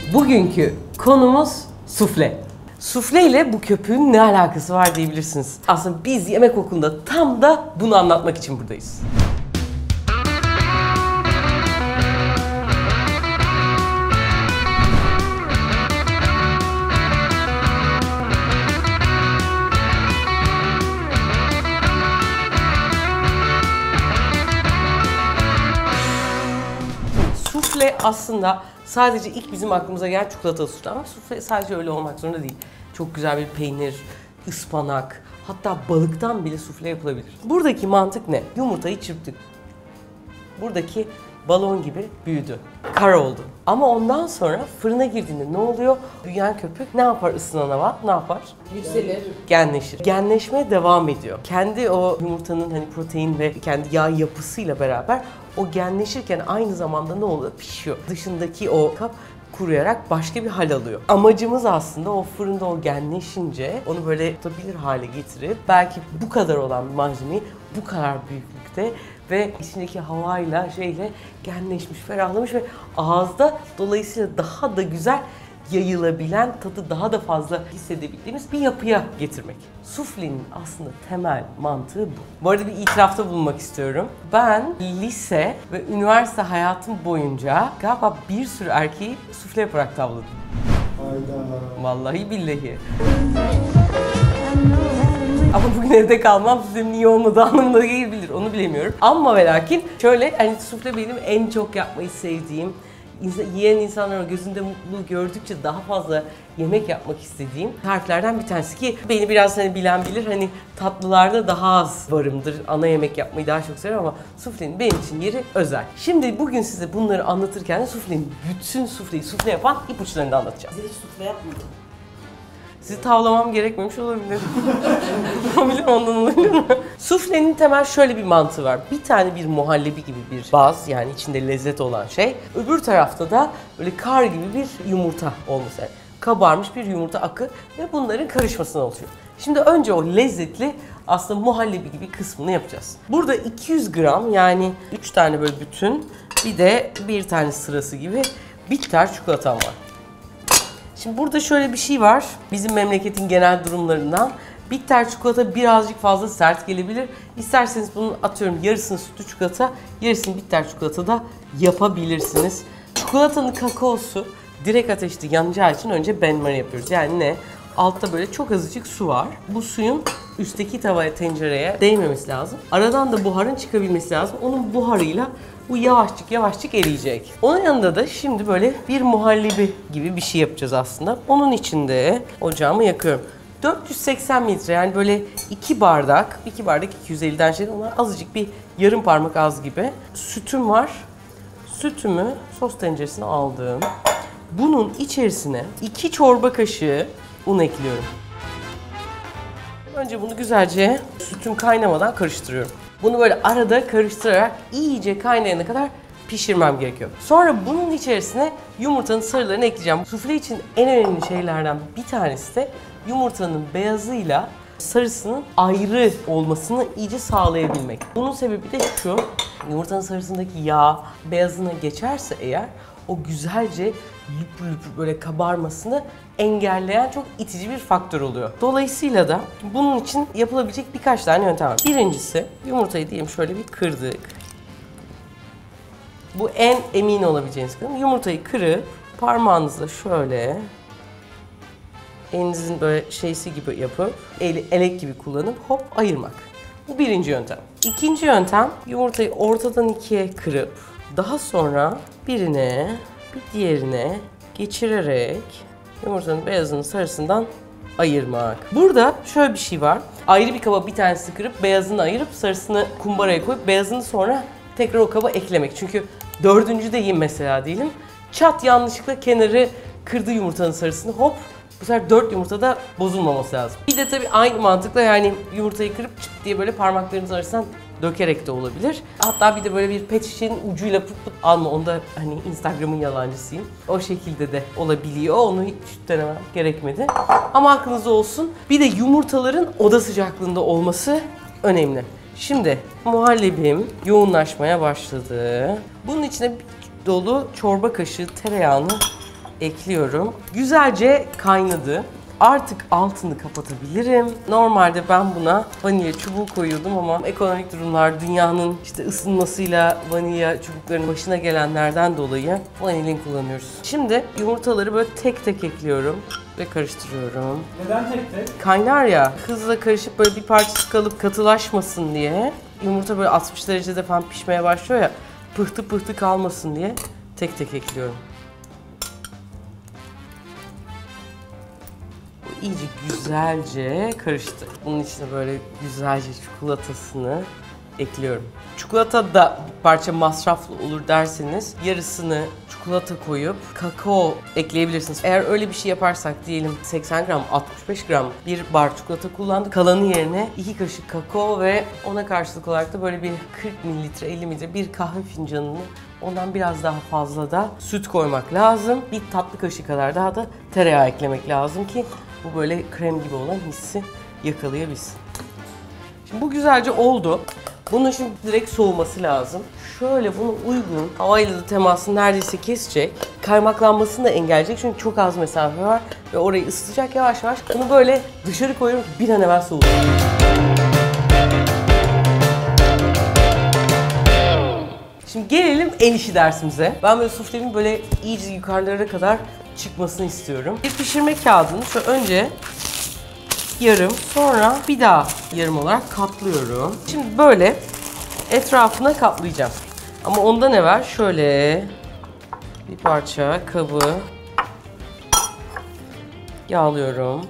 Bugünkü konumuz sufle. Sufle ile bu köpüğün ne alakası var diyebilirsiniz. Aslında biz Yemek Okulu'nda tam da bunu anlatmak için buradayız. Sufle aslında sadece ilk bizim aklımıza gelen çikolatalı sufle ama sufle sadece öyle olmak zorunda değil. Çok güzel bir peynir, ıspanak, hatta balıktan bile sufle yapılabilir. Buradaki mantık ne? Yumurtayı çırptık. Buradaki balon gibi büyüdü. Kara oldu. Ama ondan sonra fırına girdiğinde ne oluyor? Büyüyen köpük ne yapar ısınan hava? Ne yapar? Yükselir. Genleşir. Genleşmeye devam ediyor. Kendi o yumurtanın hani protein ve kendi yağ yapısıyla beraber o genleşirken aynı zamanda ne oluyor? Pişiyor. Dışındaki o kap kuruyarak başka bir hal alıyor. Amacımız aslında o fırında o genleşince onu böyle tutabilir hale getirip belki bu kadar olan bir malzemeyi bu kadar büyüklükte ve içindeki havayla genleşmiş, ferahlamış ve ağızda dolayısıyla daha da güzel yayılabilen, tadı daha da fazla hissedebildiğimiz bir yapıya getirmek. Suflenin aslında temel mantığı bu. Bu arada bir itirafta bulunmak istiyorum. Ben lise ve üniversite hayatım boyunca galiba bir sürü erkeği sufle yaparak tavladım. Hayda. Vallahi billahi. Ama bugün evde kalmam suflenin iyi olmadığı anlamına gelebilir, onu bilemiyorum. Ama ve lakin şöyle, hani sufle benim en çok yapmayı sevdiğim, yiyen insanların gözünde mutluluğu gördükçe daha fazla yemek yapmak istediğim tariflerden bir tanesi ki beni biraz bilen bilir, hani tatlılarda daha az varımdır. Ana yemek yapmayı daha çok severim ama suflenin benim için yeri özel. Şimdi bugün size bunları anlatırken de suflenin bütün sufle yapan ipuçlarını da anlatacağım. Size hiç sufle yapmadım. Sizi tavlamam gerekmemiş olabilir. Olabilir, ondan olabilir mi? Suflenin temel şöyle bir mantığı var. Bir tane bir muhallebi gibi bir baz, yani içinde lezzet olan şey. Öbür tarafta da böyle kar gibi bir yumurta olması. Yani kabarmış bir yumurta akı ve bunların karışmasına oluşuyor. Şimdi önce o lezzetli aslında muhallebi gibi kısmını yapacağız. Burada 200 gram, yani 3 tane böyle bütün, bir de bir tane sırası gibi bitter çikolatam var. Şimdi burada şöyle bir şey var, bizim memleketin genel durumlarından. Bitter çikolata birazcık fazla sert gelebilir. İsterseniz bunun atıyorum yarısını sütlü çikolata, yarısını bitter çikolata da yapabilirsiniz. Çikolatanın kakaosu direkt ateşte yanacağı için önce benmari yapıyoruz. Yani ne? Altta böyle çok azıcık su var. Bu suyun üstteki tavaya, tencereye değmemesi lazım. Aradan da buharın çıkabilmesi lazım. Onun buharıyla bu yavaşçık eriyecek. Onun yanında da şimdi böyle bir muhallebi gibi bir şey yapacağız aslında. Onun için de ocağımı yakıyorum. 480 mililitre, yani böyle 2 bardak 250'den onlar azıcık, bir yarım parmak az gibi. Sütüm var. Sütümü sos tenceresine aldım. Bunun içerisine 2 çorba kaşığı un ekliyorum. Önce bunu güzelce sütüm kaynamadan karıştırıyorum. Bunu böyle arada karıştırarak iyice kaynayana kadar pişirmem gerekiyor. Sonra bunun içerisine yumurtanın sarılarını ekleyeceğim. Sufle için en önemli şeylerden bir tanesi de yumurtanın beyazıyla sarısının ayrı olmasını iyice sağlayabilmek. Bunun sebebi de şu: yumurtanın sarısındaki yağ beyazına geçerse eğer, o güzelce lüp böyle kabarmasını engelleyen çok itici bir faktör oluyor. Dolayısıyla da bunun için yapılabilecek birkaç tane yöntem var. Birincisi, yumurtayı diyelim şöyle bir kırdık. Bu en emin olabileceğiniz kısım. Yumurtayı kırıp parmağınızla şöyle elinizin böyle şeysi gibi yapıp elek gibi kullanıp hop ayırmak. Bu birinci yöntem. İkinci yöntem, yumurtayı ortadan ikiye kırıp daha sonra birine bir diğerine geçirerek yumurtanın beyazını sarısından ayırmak. Burada şöyle bir şey var. Ayrı bir kaba bir tanesini kırıp beyazını ayırıp sarısını kumbaraya koyup beyazını sonra tekrar o kaba eklemek. Çünkü dördüncü de yiyeyim mesela diyelim. Çat yanlışlıkla kenarı kırdı yumurtanın sarısını, hop bu sefer 4 yumurta da bozulmaması lazım. Bir de tabii aynı mantıkla, yani yumurtayı kırıp çıt diye böyle parmaklarınız arasından dökerek de olabilir. Hatta bir de böyle bir pet şişenin ucuyla pıt pıt alma, onda hani Instagram'ın yalancısıyım. O şekilde de olabiliyor. Onu hiç denemem gerekmedi. Ama aklınızda olsun. Bir de yumurtaların oda sıcaklığında olması önemli. Şimdi muhallebim yoğunlaşmaya başladı. Bunun içine bir dolu çorba kaşığı tereyağını ekliyorum. Güzelce kaynadı. Artık altını kapatabilirim. Normalde ben buna vanilya çubuğu koyuyordum ama ekonomik durumlar, dünyanın işte ısınmasıyla vanilya çubuklarının başına gelenlerden dolayı vanilin kullanıyoruz. Şimdi yumurtaları böyle tek tek ekliyorum ve karıştırıyorum. Neden tek tek? Kaynar ya, hızla karışıp böyle bir parçası kalıp katılaşmasın diye, yumurta böyle 60 derecede falan pişmeye başlıyor ya, pıhtı pıhtı kalmasın diye tek tek ekliyorum. İyice güzelce karıştı. Bunun içine böyle güzelce çikolatasını ekliyorum. Çikolata da bir parça masraflı olur derseniz yarısını çikolata koyup kakao ekleyebilirsiniz. Eğer öyle bir şey yaparsak diyelim 80 gram, 65 gram bir bar çikolata kullandık. Kalanı yerine 2 kaşık kakao ve ona karşılık olarak da böyle bir 40 mililitre, 50 mililitre bir kahve fincanını, ondan biraz daha fazla da süt koymak lazım. Bir tatlı kaşığı kadar daha da tereyağı eklemek lazım ki bu böyle krem gibi olan hissi yakalayabilsin. Şimdi bu güzelce oldu. Bunun şimdi direkt soğuması lazım. Şöyle bunu uygun, havayla da temasını neredeyse kesecek. Kaymaklanmasını da engelleyecek çünkü çok az mesafe var ve orayı ısıtacak yavaş yavaş. Bunu böyle dışarı koyuyorum ki bir an evvel soğusun. Şimdi gelelim el işi dersimize. Ben böyle suflemin böyle iyice yukarılara kadar çıkmasını istiyorum. Bir pişirme kağıdını şöyle önce yarım, sonra bir daha yarım olarak katlıyorum. Şimdi böyle etrafına kaplayacağım. Ama ondan evvel şöyle bir parça kabı yağlıyorum.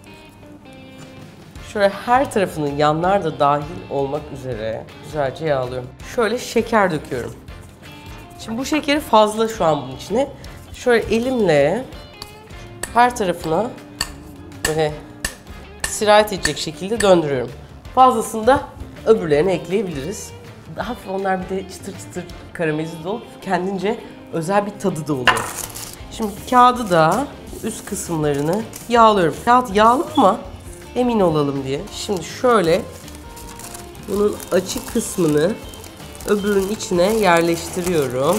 Şöyle her tarafının, yanlar da dahil olmak üzere güzelce yağlıyorum. Şöyle şeker döküyorum. Şimdi bu şekeri fazla şu an bunun içine. Şöyle elimle her tarafına böyle sirayet edecek şekilde döndürüyorum. Fazlasını da öbürlerine ekleyebiliriz. Hafif onlar bir de çıtır çıtır karamelize olup kendince özel bir tadı da oluyor. Şimdi kağıdı da üst kısımlarını yağlıyorum. Kağıt yağlı ama emin olalım diye. Şimdi şöyle bunun açık kısmını öbürünün içine yerleştiriyorum.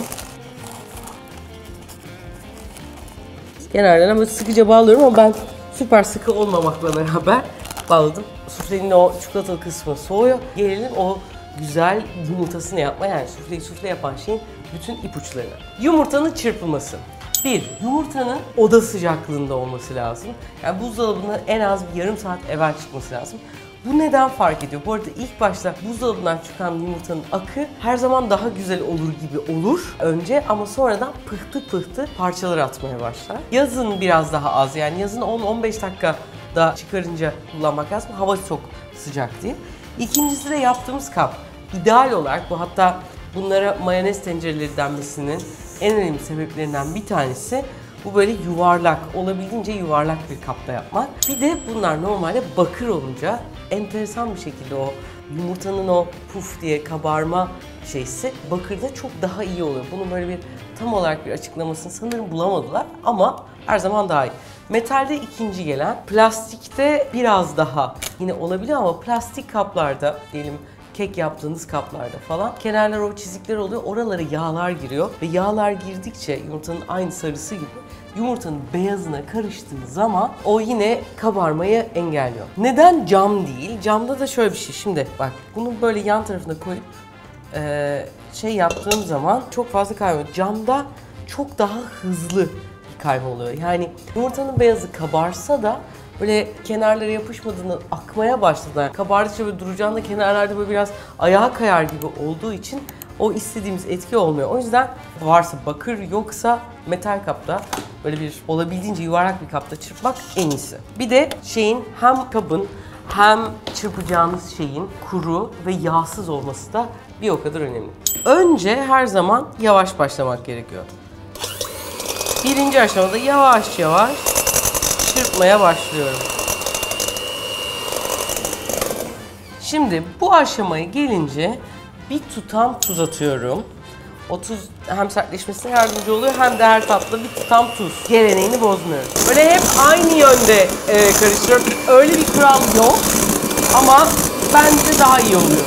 Kenarlarına böyle sıkıca bağlıyorum ama ben süper sıkı olmamakla beraber bağladım. Suflenin o çikolatalı kısmı soğuyor. Gelelim o güzel yumurtasını yapmaya, yani sufleyi sufle yapan şeyin bütün ipuçlarına. Yumurtanın çırpılması. Bir, yumurtanın oda sıcaklığında olması lazım. Yani buzdolabına en az bir yarım saat evvel çıkması lazım. Bu neden fark ediyor? Bu arada ilk başta buzdolabından çıkan yumurtanın akı her zaman daha güzel olur gibi olur önce ama sonradan pıhtı pıhtı parçalar atmaya başlar. Yazın biraz daha az, yani yazın 10-15 dakikada çıkarınca kullanmak lazım. Hava çok sıcak diye. İkincisi de yaptığımız kap. İdeal olarak bu, hatta bunlara mayonez tencereleri denmesinin en önemli sebeplerinden bir tanesi bu böyle yuvarlak, olabildiğince yuvarlak bir kapta yapmak. Bir de bunlar normalde bakır olunca enteresan bir şekilde o yumurtanın o puf diye kabarma şeysi bakırda çok daha iyi oluyor. Bunun böyle bir tam olarak bir açıklamasını sanırım bulamadılar ama her zaman daha iyi. Metalde ikinci gelen, plastikte biraz daha yine olabiliyor ama plastik kaplarda diyelim kek yaptığınız kaplarda falan kenarlar o çizikler oluyor, oralara yağlar giriyor ve yağlar girdikçe yumurtanın aynı sarısı gibi yumurtanın beyazına karıştığı zaman o yine kabarmayı engelliyor. Neden cam değil? Camda da şöyle bir şey. Şimdi bak bunu böyle yan tarafına koyup şey yaptığım zaman çok fazla kaymıyor. Camda çok daha hızlı bir kayma oluyor. Yani yumurtanın beyazı kabarsa da böyle kenarlara yapışmadığını, akmaya başladı. Yani kabardıkça böyle duracağında kenarlarda böyle biraz ayağa kayar gibi olduğu için o istediğimiz etki olmuyor. O yüzden varsa bakır, yoksa metal kapta böyle bir olabildiğince yuvarlak bir kapta çırpmak en iyisi. Bir de şeyin, hem kabın hem çırpacağınız şeyin kuru ve yağsız olması da bir o kadar önemli. Önce her zaman yavaş başlamak gerekiyor. Birinci aşamada yavaş yavaş çırpmaya başlıyorum. Şimdi bu aşamaya gelince bir tutam tuz atıyorum. O tuz hem sertleşmesine yardımcı oluyor hem de her tatlı bir tutam tuz. Geleneğini bozmuyorum. Böyle hep aynı yönde karıştırıyorum. Öyle bir kural yok ama bence daha iyi oluyor.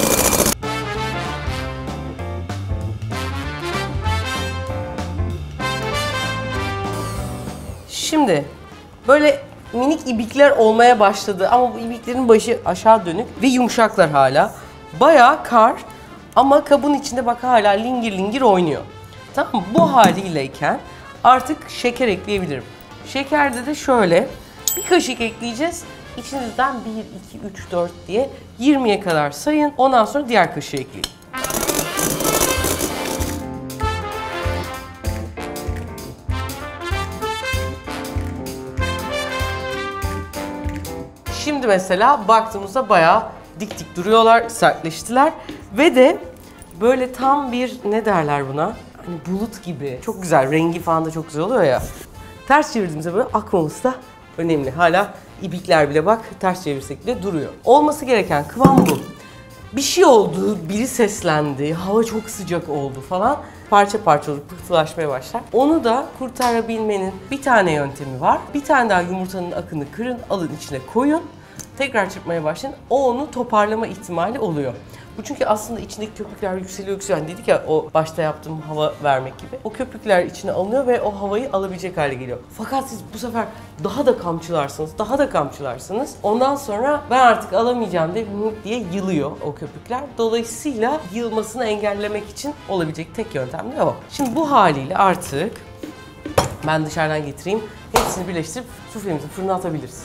Şimdi böyle minik ibikler olmaya başladı ama bu ibiklerin başı aşağı dönük ve yumuşaklar hala. Bayağı kar ama kabın içinde bak hala lingir lingir oynuyor. Tamam mı? Bu haliyleyken artık şeker ekleyebilirim. Şekerde de şöyle bir kaşık ekleyeceğiz. İçinizden 1, 2, 3, 4 diye 20'ye kadar sayın. Ondan sonra diğer kaşığı ekleyin. Şimdi mesela baktığımızda bayağı dik dik duruyorlar, sertleştiler ve de böyle tam bir ne derler buna? Hani bulut gibi. Çok güzel, rengi falan da çok güzel oluyor ya. Ters çevirdiğimizde böyle akmamız da önemli. Hala ibikler bile bak ters çevirsek bile duruyor. Olması gereken kıvam bu. Bir şey oldu, biri seslendi, hava çok sıcak oldu falan. Parça parça olup pıhtılaşmaya başlar. Onu da kurtarabilmenin bir tane yöntemi var. Bir tane daha yumurtanın akını kırın, alın içine koyun. Tekrar çırpmaya başlayın. O onu toparlama ihtimali oluyor. Bu çünkü aslında içindeki köpükler yükseliyor. Yani dedik ya o başta yaptığım hava vermek gibi. O köpükler içine alınıyor ve o havayı alabilecek hale geliyor. Fakat siz bu sefer daha da kamçılarsınız. Ondan sonra ben artık alamayacağım diye yılıyor o köpükler. Dolayısıyla yılmasını engellemek için olabilecek tek yöntem de o. Şimdi bu haliyle artık ben dışarıdan getireyim. Hepsini birleştirip suflemizi fırına atabiliriz.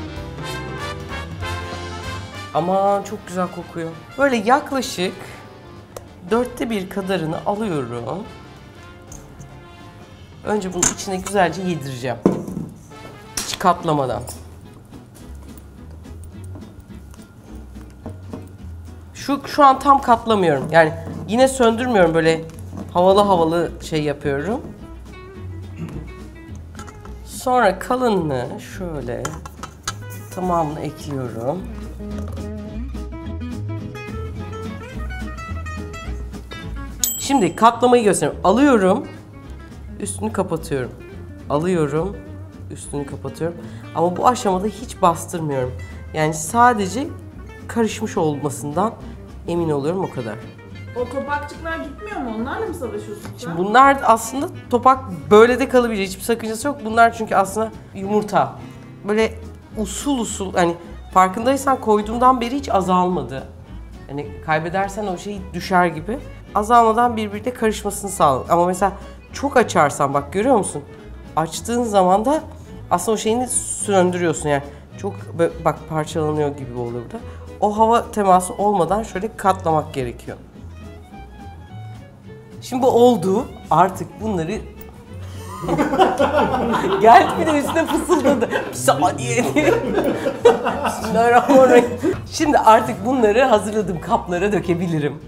Aman çok güzel kokuyor. Böyle yaklaşık 1/4 kadarını alıyorum. Önce bunun içine güzelce yedireceğim. Hiç katlamadan. Şu an tam katlamıyorum. Yani yine söndürmüyorum, böyle havalı şey yapıyorum. Sonra kalınlığı şöyle tamamını ekliyorum. Şimdi katlamayı gösteriyorum. Alıyorum, üstünü kapatıyorum. Alıyorum, üstünü kapatıyorum. Ama bu aşamada hiç bastırmıyorum. Yani sadece karışmış olmasından emin oluyorum, o kadar. O topakçıklar gitmiyor mu? Onlarla mı savaşıyorsun sen? Şimdi bunlar aslında topak böyle de kalabilir. Hiçbir sakıncası yok. Bunlar çünkü aslında yumurta. Böyle usul hani farkındaysan koyduğumdan beri hiç azalmadı. Yani kaybedersen o şey düşer gibi. Azalmadan birbirine karışmasını sağlar. Ama mesela çok açarsan bak görüyor musun? Açtığın zaman da aslında o şeyini söndürüyorsun yani. Çok bak parçalanıyor gibi oluyor burada. O hava teması olmadan şöyle katlamak gerekiyor. Şimdi bu oldu. Artık bunları geldi bir de üstüne fısıldadı. Bir saniye diye. Bismillahirrahmanirrahim. Şimdi artık bunları hazırladığım kaplara dökebilirim.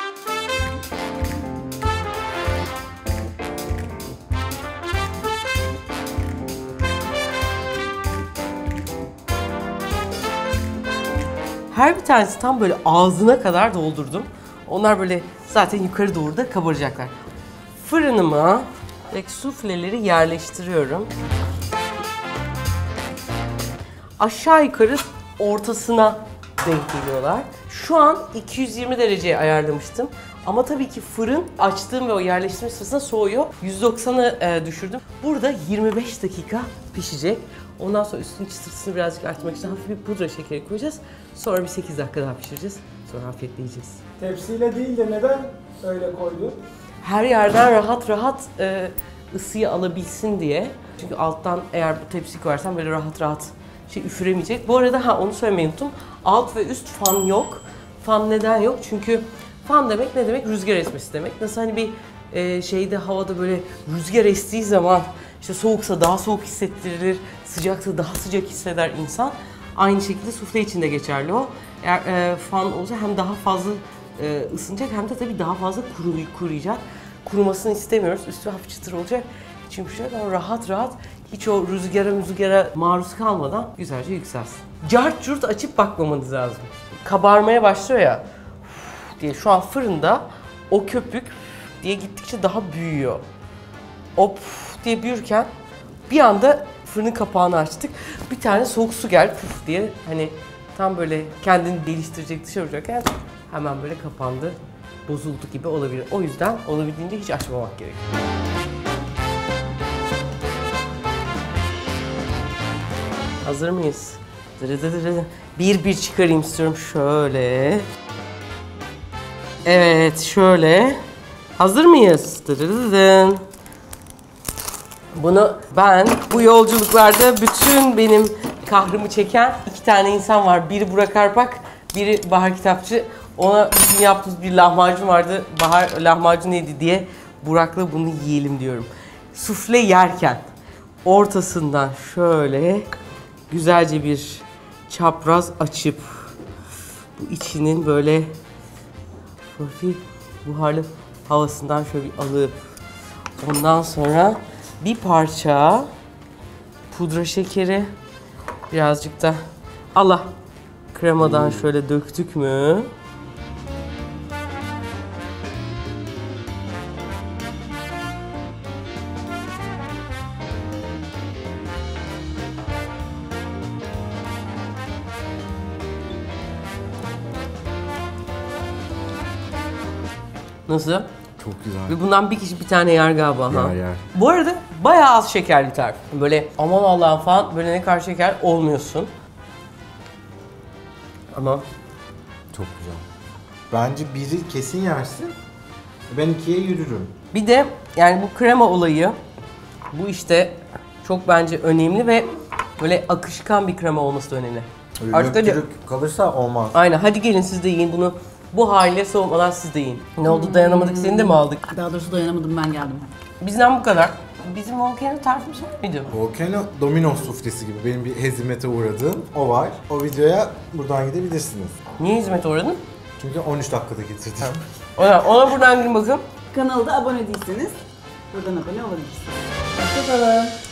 Her bir tanesi tam böyle ağzına kadar doldurdum. Onlar böyle zaten yukarı doğru da kabaracaklar. Fırınıma direkt sufleleri yerleştiriyorum. Aşağı yukarı ortasına denk geliyorlar. Şu an 220 dereceye ayarlamıştım. Ama tabii ki fırın açtığım ve o yerleştirme sırasında soğuyor. 190'a düşürdüm. Burada 25 dakika pişecek. Ondan sonra üstünün çıtırtısını birazcık arttırmak için hafif bir pudra şekeri koyacağız. Sonra bir 8 dakika daha pişireceğiz. Sonra afiyetle yiyeceğiz. Tepsiyle değil de neden öyle koydun? Her yerden rahat ısıyı alabilsin diye. Çünkü alttan eğer bu tepsi koyarsam böyle rahat üfüremeyecek. Bu arada onu söylemeyi unuttum. Alt ve üst fan yok. Fan neden yok? Çünkü fan demek ne demek? Rüzgar esmesi demek. Nasıl hani bir şeyde havada böyle rüzgar estiği zaman işte soğuksa daha soğuk hissettirilir, sıcaksa daha sıcak hisseder insan. Aynı şekilde sufle için de geçerli o. Eğer fan olsa hem daha fazla ısınacak hem de tabii daha fazla kuruyacak. Kurumasını istemiyoruz. Üstü hafif çıtır olacak. İç yumuşacak ama rahat hiç o rüzgara maruz kalmadan güzelce yükselsin. Cart curt açıp bakmamanız lazım. Kabarmaya başlıyor ya diye şu an fırında o köpük diye gittikçe daha büyüyor. O diye büyürken bir anda fırının kapağını açtık. Bir tane soğuk su geldi puf diye hani tam böyle kendini geliştirecek dışarı vururken hemen böyle kapandı, bozuldu gibi olabilir. O yüzden olabildiğince hiç açmamak gerekiyor. Hazır mıyız? Dırıdırı. Bir çıkarayım istiyorum. Şöyle. Evet, şöyle. Hazır mıyız? Dırıdırın. Bunu ben bu yolculuklarda bütün benim kahrımı çeken 2 tane insan var. Biri Burak Arpak, biri Bahar Kitapçı. Ona bizim yaptığımız bir lahmacun vardı. Bahar lahmacun yedi diye Burak'la bunu yiyelim diyorum. Sufle yerken ortasından şöyle güzelce bir çapraz açıp bu içinin böyle hafif buharlı havasından şöyle bir alıp ondan sonra bir parça pudra şekeri, birazcık da Allah kremadan şöyle döktük mü? Nasıl? Çok güzel. Ve bundan bir kişi bir tane yer galiba. Ha. Yer. Bu arada bayağı az şekerli tarif. Böyle aman Allah'ım falan böyle ne kadar şeker olmuyorsun. Ama Çok güzel. Bence biri kesin yersin. Ben 2'ye yürürüm. bir de yani bu krema olayı bu işte çok bence önemli ve böyle akışkan bir krema olması da önemli. Artık hadi, Öptürük kalırsa olmaz. aynen hadi gelin siz de yiyin bunu. Bu haliyle soğumadan siz de yiyin. Ne oldu dayanamadık seni de mi aldık? Daha doğrusu dayanamadım, ben geldim. Bizden bu kadar. Bizim volcano tarifimiz var mıydı? Volcano Domino's suflesi gibi benim bir hezimete uğradığım o var. O videoya buradan gidebilirsiniz. Niye hizmete uğradın? Çünkü 13 dakikada getirdim. Ona buradan girin bakın. Kanala da abone değilseniz buradan abone olabilirsiniz. Hoşçakalın.